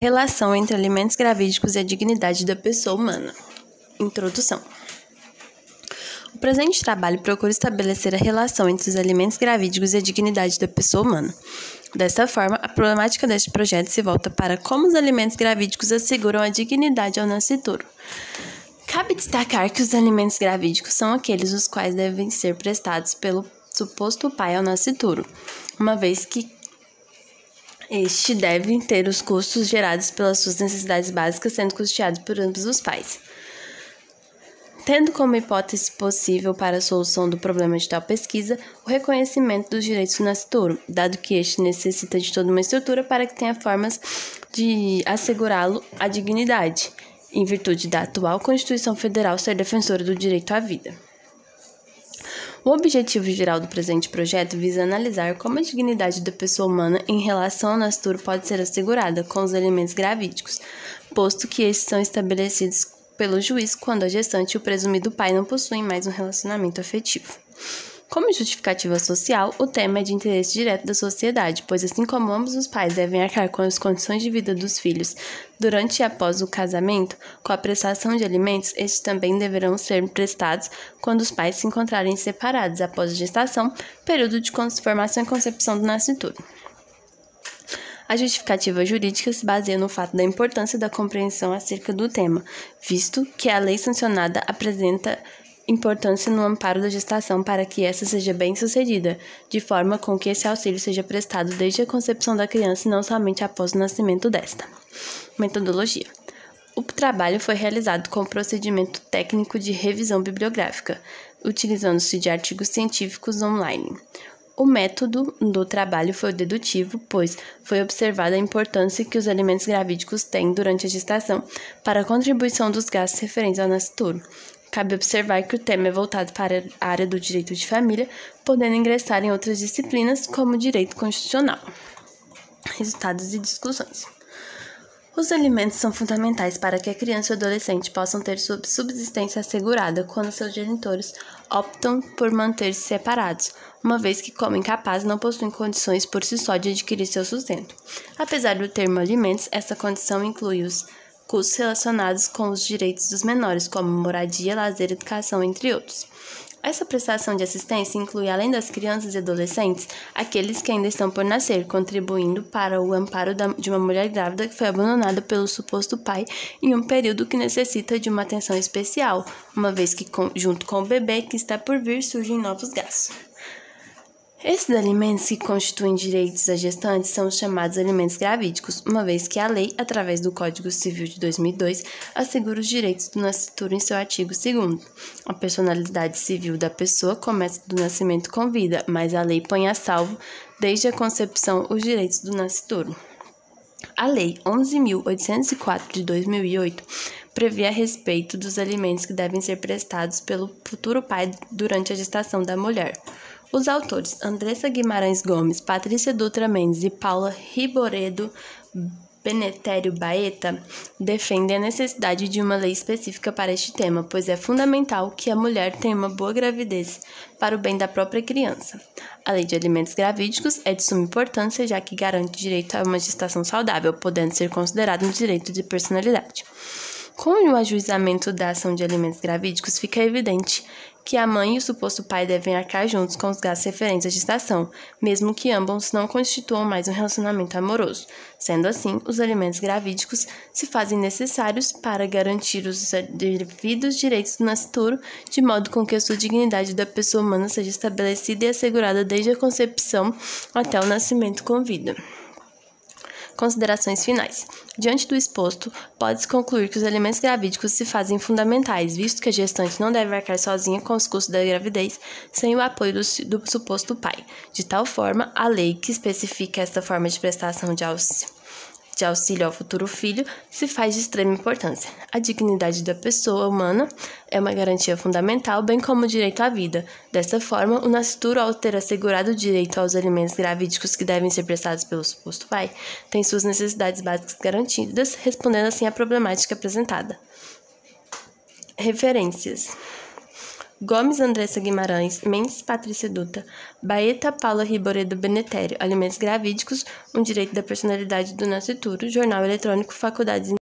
Relação entre alimentos gravídicos e a dignidade da pessoa humana. Introdução. O presente trabalho procura estabelecer a relação entre os alimentos gravídicos e a dignidade da pessoa humana. Desta forma, a problemática deste projeto se volta para como os alimentos gravídicos asseguram a dignidade ao nascituro. Cabe destacar que os alimentos gravídicos são aqueles os quais devem ser prestados pelo suposto pai ao nascituro, uma vez que este deve ter os custos gerados pelas suas necessidades básicas sendo custeados por ambos os pais. Tendo como hipótese possível para a solução do problema de tal pesquisa o reconhecimento dos direitos do nascituro, dado que este necessita de toda uma estrutura para que tenha formas de assegurá-lo a dignidade, em virtude da atual Constituição Federal ser defensora do direito à vida. O objetivo geral do presente projeto visa analisar como a dignidade da pessoa humana em relação ao nascituro pode ser assegurada com os alimentos gravídicos, posto que estes são estabelecidos pelo juiz quando a gestante e o presumido pai não possuem mais um relacionamento afetivo. Como justificativa social, o tema é de interesse direto da sociedade, pois assim como ambos os pais devem arcar com as condições de vida dos filhos durante e após o casamento, com a prestação de alimentos, estes também deverão ser prestados quando os pais se encontrarem separados após a gestação, período de formação e concepção do nascituro. A justificativa jurídica se baseia no fato da importância da compreensão acerca do tema, visto que a lei sancionada apresenta importância no amparo da gestação para que essa seja bem-sucedida, de forma com que esse auxílio seja prestado desde a concepção da criança e não somente após o nascimento desta. Metodologia. O trabalho foi realizado com o procedimento técnico de revisão bibliográfica, utilizando-se de artigos científicos online. O método do trabalho foi o dedutivo, pois foi observada a importância que os alimentos gravídicos têm durante a gestação para a contribuição dos gastos referentes ao nascituro. Cabe observar que o tema é voltado para a área do direito de família, podendo ingressar em outras disciplinas, como direito constitucional. Resultados e discussões. Os alimentos são fundamentais para que a criança e o adolescente possam ter sua subsistência assegurada quando seus genitores optam por manter-se separados, uma vez que, como incapazes, não possuem condições por si só de adquirir seu sustento. Apesar do termo alimentos, essa condição inclui os custos relacionados com os direitos dos menores, como moradia, lazer, educação, entre outros. Essa prestação de assistência inclui, além das crianças e adolescentes, aqueles que ainda estão por nascer, contribuindo para o amparo de uma mulher grávida que foi abandonada pelo suposto pai em um período que necessita de uma atenção especial, uma vez que, junto com o bebê que está por vir, surgem novos gastos. Esses alimentos que constituem direitos da gestante são os chamados alimentos gravídicos, uma vez que a lei, através do Código Civil de 2002, assegura os direitos do nascituro em seu artigo 2º. A personalidade civil da pessoa começa do nascimento com vida, mas a lei põe a salvo, desde a concepção, os direitos do nascituro. A Lei 11.804 de 2008 prevê a respeito dos alimentos que devem ser prestados pelo futuro pai durante a gestação da mulher. Os autores Andressa Guimarães Gomes, Patrícia Dutra Mendes e Paula Riboredo Benetério Baeta defendem a necessidade de uma lei específica para este tema, pois é fundamental que a mulher tenha uma boa gravidez para o bem da própria criança. A lei de alimentos gravídicos é de suma importância, já que garante direito a uma gestação saudável, podendo ser considerado um direito de personalidade. Com o ajuizamento da ação de alimentos gravídicos, fica evidente que a mãe e o suposto pai devem arcar juntos com os gastos referentes à gestação, mesmo que ambos não constituam mais um relacionamento amoroso. Sendo assim, os alimentos gravídicos se fazem necessários para garantir os devidos direitos do nascituro, de modo com que a sua dignidade da pessoa humana seja estabelecida e assegurada desde a concepção até o nascimento com vida. Considerações finais. Diante do exposto, pode-se concluir que os alimentos gravídicos se fazem fundamentais, visto que a gestante não deve arcar sozinha com os custos da gravidez, sem o apoio do suposto pai. De tal forma, a lei que especifica esta forma de prestação de auxílio ao futuro filho se faz de extrema importância. A dignidade da pessoa humana é uma garantia fundamental, bem como o direito à vida. Dessa forma, o nascituro, ao ter assegurado o direito aos alimentos gravídicos que devem ser prestados pelo suposto pai, tem suas necessidades básicas garantidas, respondendo assim à problemática apresentada. Referências: Gomes Andressa Guimarães, Mendes Patrícia Dutra, Baeta Paula Riboredo Benetério, Alimentos Gravídicos, um direito da personalidade do nascituro, Jornal Eletrônico, Faculdades